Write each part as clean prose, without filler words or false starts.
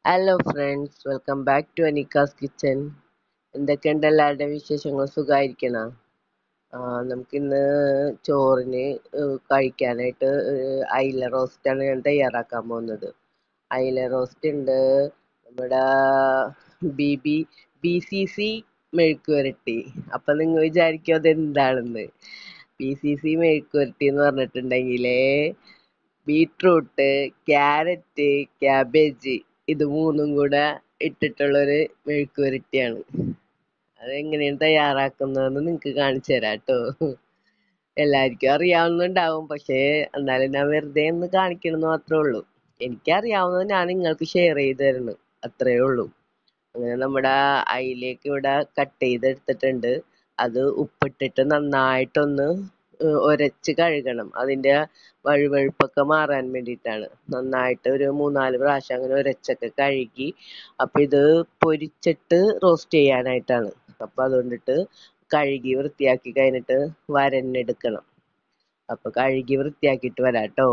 Hello friends, welcome back to Aneeka's kitchen. എന്തൊക്കെയുണ്ട് എല്ലാവരുടെയും വിശേഷങ്ങൾ? സുഖമായിരിക്കണോ? നമുക്കിന്ന് ചോറിന് കഴിക്കാനായിട്ട് അയില റോസ്റ്റാണ് ഞാൻ തയ്യാറാക്കാൻ പോകുന്നത്. അയില റോസ്റ്റ് ഉണ്ട്, നമ്മുടെ B B B C C മെഴുക്കുവരട്ടി. അപ്പം നിങ്ങൾ വിചാരിക്കും അതെന്താണെന്ന്. ബി സി സി മെഴുക്കുവരട്ടി എന്ന് പറഞ്ഞിട്ടുണ്ടെങ്കിലേ ബീട്രൂട്ട്, ക്യാരറ്റ്, ക്യാബേജ് ഇത് മൂന്നും കൂടെ ഇട്ടിട്ടുള്ളൊരു മെഴുക്കുവരട്ടിയാണ്. അതെങ്ങനെയാണ് തയ്യാറാക്കുന്നതെന്ന് നിങ്ങൾക്ക് കാണിച്ചു തരാം കേട്ടോ. എല്ലാവർക്കും അറിയാവുന്നുണ്ടാവും, പക്ഷേ എന്നാലും ഞാൻ വെറുതെ ഒന്ന് കാണിക്കണമെന്ന് മാത്രമേ ഉള്ളൂ. എനിക്കറിയാവുന്നത് ഞാൻ നിങ്ങൾക്ക് ഷെയർ ചെയ്ത് തരുന്നു, അത്രയേ ഉള്ളൂ. അങ്ങനെ നമ്മുടെ അയിലേക്ക് ഇവിടെ കട്ട് ചെയ്തെടുത്തിട്ടുണ്ട്. അത് ഉപ്പിട്ടിട്ട് നന്നായിട്ടൊന്ന് ഒരച്ച് കഴുകണം. അതിൻ്റെ വഴുവഴുപ്പൊക്കെ മാറാൻ വേണ്ടിയിട്ടാണ്. നന്നായിട്ട് ഒരു 3-4 പ്രാവശ്യം അങ്ങനെ ഒരച്ചൊക്കെ കഴുകി. അപ്പം ഇത് പൊരിച്ചിട്ട് റോസ്റ്റ് ചെയ്യാനായിട്ടാണ്. അപ്പം അതുകൊണ്ടിട്ട് കഴുകി വൃത്തിയാക്കി കഴിഞ്ഞിട്ട് വരഞ്ഞെടുക്കണം. അപ്പം കഴുകി വൃത്തിയാക്കിയിട്ട് വരാം കേട്ടോ.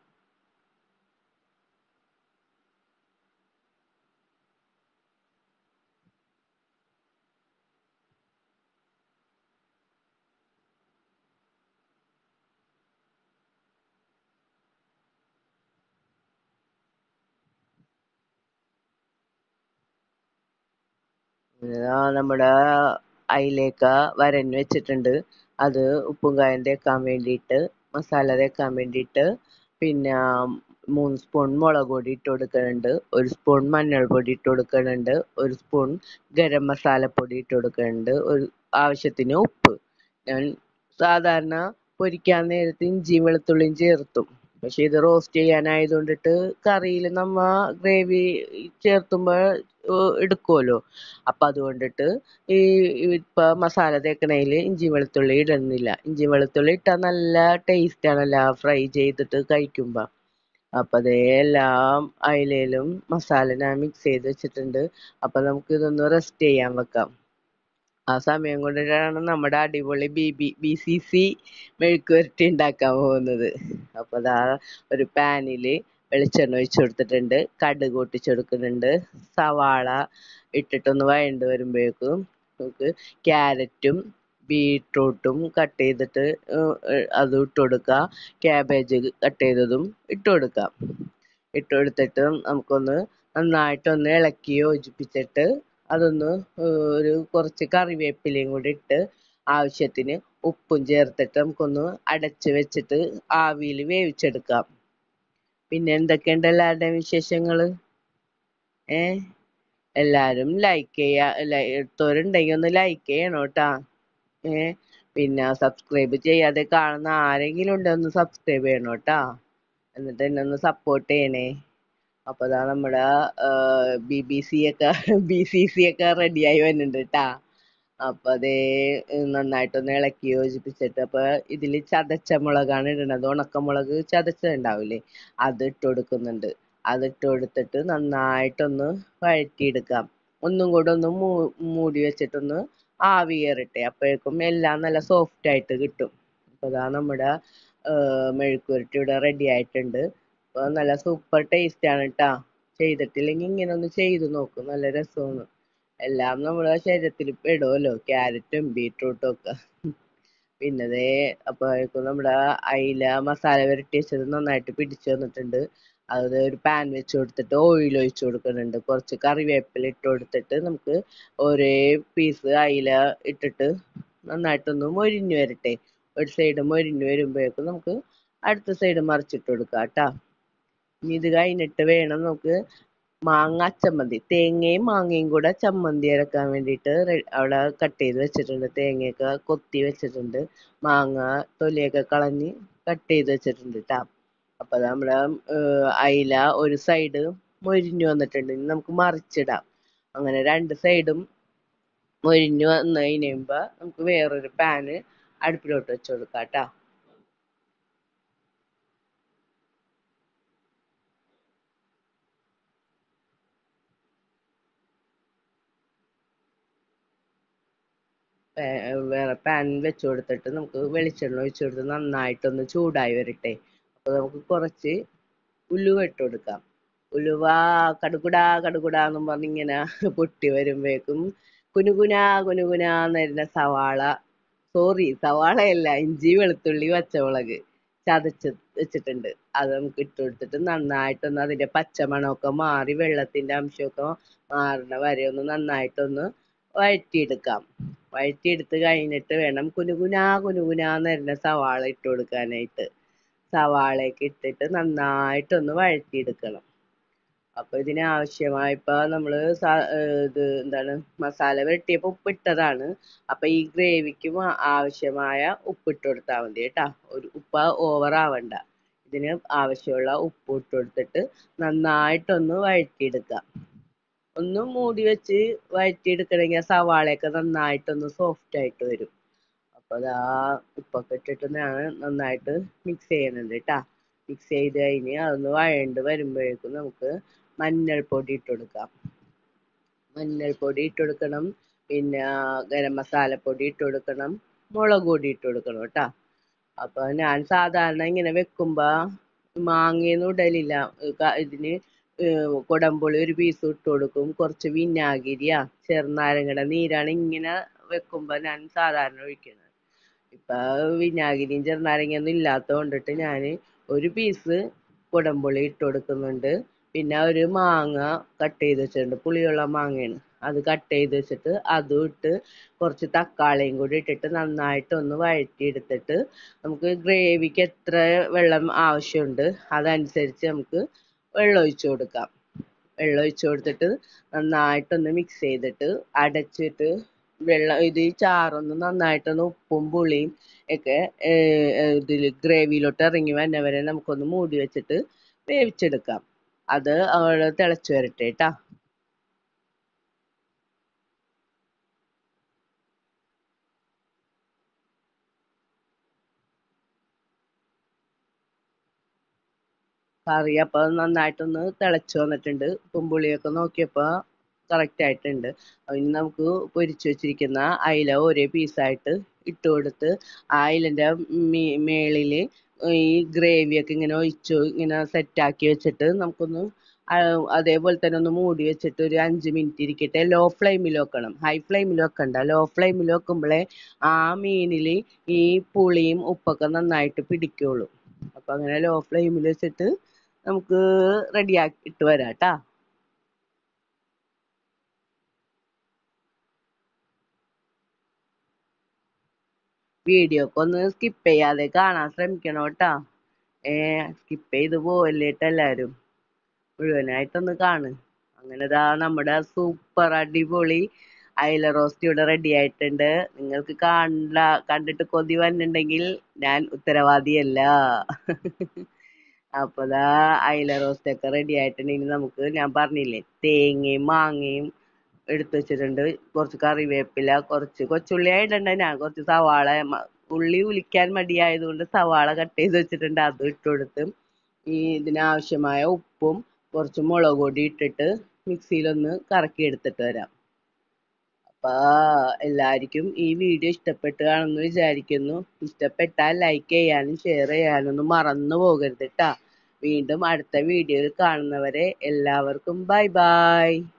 നമ്മുടെ അയിലേക്ക വരഞ്ഞ് വെച്ചിട്ടുണ്ട്. അത് ഉപ്പും കായം തേക്കാൻ വേണ്ടിയിട്ട്, മസാല തേക്കാൻ വേണ്ടിയിട്ട്, പിന്നെ 3 സ്പൂൺ മുളക് പൊടി ഇട്ട് കൊടുക്കുന്നുണ്ട്, 1 സ്പൂൺ മഞ്ഞൾപ്പൊടി ഇട്ട് കൊടുക്കുന്നുണ്ട്, 1 സ്പൂൺ ഗരം മസാലപ്പൊടി ഇട്ട് കൊടുക്കുന്നുണ്ട്, ആവശ്യത്തിന് ഉപ്പ്. ഞാൻ സാധാരണ പൊരിക്കാൻ നേരത്ത് ഇഞ്ചിയും വെളുത്തുള്ളിയും ചേർത്തും. പക്ഷെ ഇത് റോസ്റ്റ് ചെയ്യാനായതുകൊണ്ടിട്ട് കറിയിൽ നമ്മ ഗ്രേവി ചേർത്തുമ്പോൾ എടുക്കുമല്ലോ. അപ്പം അതുകൊണ്ടിട്ട് ഈ ഇപ്പൊ മസാല തേക്കണേൽ ഇഞ്ചി വെളുത്തുള്ളി ഇടുന്നില്ല. ഇഞ്ചി വെളുത്തുള്ളി ഇട്ടാൽ നല്ല ടേസ്റ്റ് ആണല്ലോ ഫ്രൈ ചെയ്തിട്ട് കഴിക്കുമ്പോൾ. അപ്പം അതേ എല്ലാം അയിലേലും മസാല ഞാൻ മിക്സ് ചെയ്ത് വെച്ചിട്ടുണ്ട്. അപ്പം നമുക്ക് ഇതൊന്ന് റെസ്റ്റ് ചെയ്യാൻ വെക്കാം. ആ സമയം കൊണ്ടിട്ടാണ് നമ്മുടെ അടിപൊളി ബി സി സി മെഴുക്കുവരട്ടി ഉണ്ടാക്കാൻ പോകുന്നത്. അപ്പോൾ അതാ ഒരു പാനിൽ വെളിച്ചെണ്ണ ഒഴിച്ചു കൊടുത്തിട്ടുണ്ട്, കടുക് പൊട്ടിച്ചു കൊടുക്കുന്നുണ്ട്, സവാള ഇട്ടിട്ടൊന്ന് വഴണ്ട് വരുമ്പോഴേക്കും നമുക്ക് ക്യാരറ്റും ബീട്രൂട്ടും കട്ട് ചെയ്തിട്ട് അതും ഇട്ട് കൊടുക്കുക. ക്യാബേജ് കട്ട് ചെയ്തതും ഇട്ട് കൊടുക്കാം. ഇട്ട് കൊടുത്തിട്ട് നമുക്കൊന്ന് നന്നായിട്ടൊന്ന് ഇളക്കി യോജിപ്പിച്ചിട്ട് അതൊന്ന് ഒരു കുറച്ച് കറിവേപ്പിലയും കൂടി ഇട്ട് ആവശ്യത്തിന് ഉപ്പും ചേർത്തിട്ട് നമുക്കൊന്ന് അടച്ച് വെച്ചിട്ട് ആവിയിൽ വേവിച്ചെടുക്കാം. പിന്നെ എന്തൊക്കെയുണ്ട് എല്ലാവരുടെയും വിശേഷങ്ങൾ? എല്ലാവരും ലൈക്ക് എടുത്തവരുണ്ടെങ്കിൽ ഒന്ന് ലൈക്ക് ചെയ്യണം കേട്ടാ. പിന്നെ സബ്സ്ക്രൈബ് ചെയ്യാതെ കാണുന്ന ആരെങ്കിലും ഉണ്ടെങ്കിൽ ഒന്ന് സബ്സ്ക്രൈബ് ചെയ്യണം കേട്ടാ. എന്നിട്ട് എന്നെ ഒന്ന് സപ്പോർട്ട് ചെയ്യണേ. അപ്പോൾ അതാ നമ്മുടെ ബി സി സി ഒക്കെ റെഡിയായി വരുന്നുണ്ട് കേട്ടാ. അപ്പം അതേ നന്നായിട്ടൊന്ന് ഇളക്കി യോജിപ്പിച്ചിട്ട് അപ്പോൾ ഇതിൽ ചതച്ച മുളകാണ് ഇടുന്നത്. ഉണക്കമുളക് ചതച്ചുണ്ടാവില്ലേ, അത് ഇട്ട് കൊടുക്കുന്നുണ്ട്. അതിട്ട് കൊടുത്തിട്ട് നന്നായിട്ടൊന്ന് വഴറ്റിയെടുക്കാം. ഒന്നും കൂടെ ഒന്ന് മൂടി വെച്ചിട്ടൊന്ന് ആവി കയറട്ടെ. അപ്പോഴേക്കും എല്ലാം നല്ല സോഫ്റ്റ് ആയിട്ട് കിട്ടും. അപ്പോൾ അതാ നമ്മുടെ മെഴുക്കുവരട്ടി ഇവിടെ റെഡി ആയിട്ടുണ്ട്. അപ്പോൾ നല്ല സൂപ്പർ ടേസ്റ്റ് ആണ് കേട്ടാ. ചെയ്തിട്ടില്ലെങ്കിൽ ഇങ്ങനെ ഒന്ന് ചെയ്ത് നോക്കും, നല്ല രസമാണ്. എല്ലാം നമ്മുടെ ശരീരത്തിൽ പെടുമല്ലോ, ക്യാരറ്റും ബീട്രൂട്ടും ഒക്കെ. പിന്നെ ദേ അപ്പോഴേക്കും നമ്മുടെ അയില മസാല പുരട്ടി വെച്ചത് നന്നായിട്ട് പിടിച്ചു വന്നിട്ടുണ്ട്. അത് ഒരു പാൻ വെച്ച് കൊടുത്തിട്ട് ഓയിൽ ഒഴിച്ചു കൊടുക്കുന്നുണ്ട്. കുറച്ച് കറിവേപ്പില ഇട്ട് കൊടുത്തിട്ട് നമുക്ക് ഒരേ പീസ് അയില ഇട്ടിട്ട് നന്നായിട്ടൊന്ന് മൊരിഞ്ഞു വരട്ടെ. ഒരു സൈഡ് മൊരിഞ്ഞു വരുമ്പോഴേക്കും നമുക്ക് അടുത്ത സൈഡ് മറിച്ചിട്ട് കൊടുക്കാം കേട്ടാ. ഇനി ഇത് കഴിഞ്ഞിട്ട് വേണം നമുക്ക് മാങ്ങ ചമ്മന്തി, തേങ്ങയും മാങ്ങയും കൂടെ ചമ്മന്തി അരക്കാൻ വേണ്ടിയിട്ട് അവിടെ കട്ട് ചെയ്ത് വെച്ചിട്ടുണ്ട്. തേങ്ങയൊക്കെ കൊത്തി വെച്ചിട്ടുണ്ട്, മാങ്ങ തൊലിയൊക്കെ കളഞ്ഞ് കട്ട് ചെയ്ത് വെച്ചിട്ടുണ്ട് കേട്ടോ. അപ്പം നമ്മുടെ അയില ഒരു സൈഡ് മൊരിഞ്ഞു വന്നിട്ടുണ്ട്. ഇനി നമുക്ക് മറിച്ചിടാം. അങ്ങനെ 2 സൈഡും മൊരിഞ്ഞു വന്നു കഴിയുമ്പോൾ നമുക്ക് വേറൊരു പാന് അടുപ്പിലോട്ട് വെച്ച് കൊടുക്കാം കേട്ടോ. വേറെ പാൻ വെച്ച് കൊടുത്തിട്ട് നമുക്ക് വെളിച്ചെണ്ണ ഒഴിച്ച് കൊടുത്ത് നന്നായിട്ടൊന്ന് ചൂടായി വരട്ടെ. അപ്പോൾ നമുക്ക് കുറച്ച് ഉലുവ ഇട്ട് കൊടുക്കാം. ഉലുവ കടുകുടാ കടുകുടാ എന്നും പറഞ്ഞിങ്ങനെ പൊട്ടി വരുമ്പോഴേക്കും കുനുകുനാ കുനുകുനാന്ന് വരുന്ന സവാള, സോറി സവാളയല്ല, ഇഞ്ചി വെളുത്തുള്ളി പച്ചമുളക് ചതച്ച് വെച്ചിട്ടുണ്ട്. അത് നമുക്ക് ഇട്ട് കൊടുത്തിട്ട് നന്നായിട്ടൊന്ന് അതിന്റെ പച്ചമണമൊക്കെ മാറി വെള്ളത്തിന്റെ അംശമൊക്കെ മാറുന്ന വരെ ഒന്ന് നന്നായിട്ടൊന്ന് വഴറ്റിയെടുക്കാം. വഴറ്റിയെടുത്ത് കഴിഞ്ഞിട്ട് വേണം കുനുകുനാ കുനുകുനാന്ന് വരുന്ന സവാള ഇട്ട് കൊടുക്കാനായിട്ട്. സവാളയൊക്കെ ഇട്ടിട്ട് നന്നായിട്ടൊന്ന് വഴറ്റിയെടുക്കണം. അപ്പൊ ഇതിന് ആവശ്യമായപ്പോ നമ്മള് ഇത് എന്താണ് മസാല വെട്ടിയപ്പോ ഉപ്പിട്ടതാണ്. അപ്പൊ ഈ ഗ്രേവിക്ക് ആവശ്യമായ ഉപ്പിട്ട് കൊടുത്താൽ മതി കേട്ടാ. ഒരു ഉപ്പ് ഓവർ ആവണ്ട. ഇതിന് ആവശ്യമുള്ള ഉപ്പ് ഇട്ട് കൊടുത്തിട്ട് നന്നായിട്ടൊന്ന് വഴറ്റിയെടുക്കാം. ഒന്ന് മൂടി വെച്ച് വഴറ്റിയെടുക്കണമെങ്കിൽ സവാളയൊക്കെ നന്നായിട്ടൊന്ന് സോഫ്റ്റ് ആയിട്ട് വരും. അപ്പൊ അതാ ഉപ്പൊക്കെ ഇട്ടിട്ട് ഞാൻ നന്നായിട്ട് മിക്സ് ചെയ്യുന്നുണ്ട് കേട്ടാ. മിക്സ് ചെയ്ത് കഴിഞ്ഞ് അതൊന്ന് വഴണ്ട് വരുമ്പോഴേക്കും നമുക്ക് മഞ്ഞൾപ്പൊടി ഇട്ട് കൊടുക്കാം. മഞ്ഞൾപ്പൊടി ഇട്ട് കൊടുക്കണം, പിന്നെ ഗരം മസാലപ്പൊടി ഇട്ട് കൊടുക്കണം, മുളക് പൊടി ഇട്ട് കൊടുക്കണം കേട്ടാ. അപ്പൊ ഞാൻ സാധാരണ ഇങ്ങനെ വെക്കുമ്പോ മാങ്ങയൊന്നും ഇടലില്ല. ഇതിന് കൊടംപുളി ഒരു പീസ് ഇട്ട് കൊടുക്കും, കുറച്ച് വിനാഗിരിയാ ചെറുനാരങ്ങയുടെ നീരാണ് ഇങ്ങനെ വെക്കുമ്പോ ഞാൻ സാധാരണ ഒഴിക്കുന്നത്. ഇപ്പൊ വിനാഗിരിയും ചെറുനാരങ്ങയൊന്നും ഇല്ലാത്ത കൊണ്ടിട്ട് ഞാൻ ഒരു പീസ് കുടംപുളി ഇട്ട് കൊടുക്കുന്നുണ്ട്. പിന്നെ ഒരു മാങ്ങ കട്ട് ചെയ്ത് വെച്ചിട്ടുണ്ട്, പുളിയുള്ള മാങ്ങയാണ്, അത് കട്ട് ചെയ്ത് വെച്ചിട്ട് അതും ഇട്ട് കുറച്ച് തക്കാളിയും കൂടി ഇട്ടിട്ട് നന്നായിട്ടൊന്ന് വഴറ്റിയെടുത്തിട്ട് നമുക്ക് ഗ്രേവിക്ക് എത്ര വെള്ളം ആവശ്യമുണ്ട് അതനുസരിച്ച് നമുക്ക് വെള്ളം ഒഴിച്ചു കൊടുക്കാം. വെള്ളം ഒഴിച്ചു കൊടുത്തിട്ട് നന്നായിട്ടൊന്ന് മിക്സ് ചെയ്തിട്ട് അടച്ചിട്ട് ഇത് ഈ ചാറൊന്ന് നന്നായിട്ടൊന്ന് ഉപ്പും പുളിയും ഒക്കെ ഇതില് ഗ്രേവിയിലോട്ട് ഇറങ്ങി വന്നവരെ നമുക്കൊന്ന് മൂടി വെച്ചിട്ട് വേവിച്ചെടുക്കാം. അത് അവിടെ തിളച്ചു വരട്ടെ കേട്ടാ. കറി അപ്പൊ നന്നായിട്ടൊന്ന് തിളച്ചു വന്നിട്ടുണ്ട്. ഉപ്പും പുളിയൊക്കെ നോക്കിയപ്പോ കറക്റ്റ് ആയിട്ടുണ്ട്. അതിന് നമുക്ക് പൊരിച്ചു വെച്ചിരിക്കുന്ന അയില ഒരേ പീസായിട്ട് ഇട്ട് കൊടുത്ത് ആ അയിലന്റെ മേളില് ഈ ഗ്രേവിയൊക്കെ ഇങ്ങനെ ഒഴിച്ചു ഇങ്ങനെ സെറ്റാക്കി വെച്ചിട്ട് നമുക്കൊന്ന് അതേപോലെ തന്നെ ഒന്ന് മൂടി വെച്ചിട്ട് ഒരു 5 മിനിറ്റ് ഇരിക്കട്ടെ. ലോ ഫ്ലെയിമിൽ വെക്കണം, ഹൈ ഫ്ലെയിമിൽ വെക്കണ്ട. ലോ ഫ്ലെയിമിൽ വെക്കുമ്പോഴേ ആ മീനിൽ ഈ പുളിയും ഉപ്പൊക്കെ നന്നായിട്ട് പിടിക്കുള്ളൂ. അപ്പൊ അങ്ങനെ ലോ ഫ്ലെയിമിൽ വെച്ചിട്ട് നമുക്ക് റെഡിയാക്കി ഇട്ട് വരാം കേട്ടാ. വീഡിയോ ഒക്കെ ഒന്ന് സ്കിപ്പ് ചെയ്യാതെ കാണാൻ ശ്രമിക്കണം കേട്ടാ. സ്കിപ്പ് ചെയ്ത് പോവല്ലേട്ട് എല്ലാരും, മുഴുവനായിട്ടൊന്ന് കാണ്. അങ്ങനെതാ നമ്മുടെ സൂപ്പർ അടിപൊളി അയല റോസ്റ്റ് ഇവിടെ റെഡി ആയിട്ടുണ്ട്. നിങ്ങൾക്ക് കണ്ടിട്ട് കൊതി വന്നിട്ടുണ്ടെങ്കിൽ ഞാൻ ഉത്തരവാദിയല്ല. അപ്പതാ അയല റോസ്റ്റ് ഒക്കെ റെഡി ആയിട്ടുണ്ടെങ്കിൽ നമുക്ക്, ഞാൻ പറഞ്ഞില്ലേ തേങ്ങയും മാങ്ങയും എടുത്തു വെച്ചിട്ടുണ്ട്, കുറച്ച് കറിവേപ്പില, കുറച്ച് കൊച്ചുള്ളി ഇടണ്ട, ഞാൻ കുറച്ച് സവാള ഉള്ളി ഉലിക്കാൻ മടിയായതുകൊണ്ട് സവാള കട്ട് ചെയ്ത് വെച്ചിട്ടുണ്ട്, അതും ഇട്ട് കൊടുത്ത് ഇതിനാവശ്യമായ ഉപ്പും കുറച്ച് മുളക് പൊടി ഇട്ടിട്ട് മിക്സിയിലൊന്ന് കറക്കി എടുത്തിട്ട് വരാം. അപ്പൊ എല്ലാവർക്കും ഈ വീഡിയോ ഇഷ്ടപ്പെട്ട് കാണുമെന്ന് വിചാരിക്കുന്നു. ഇഷ്ടപ്പെട്ടാൽ ലൈക്ക് ചെയ്യാനും ഷെയർ ചെയ്യാനും ഒന്നും മറന്നു പോകരുത് കേട്ടാ. വീണ്ടും അടുത്ത വീഡിയോയിൽ കാണുന്നവരെ എല്ലാവർക്കും ബൈ ബൈ.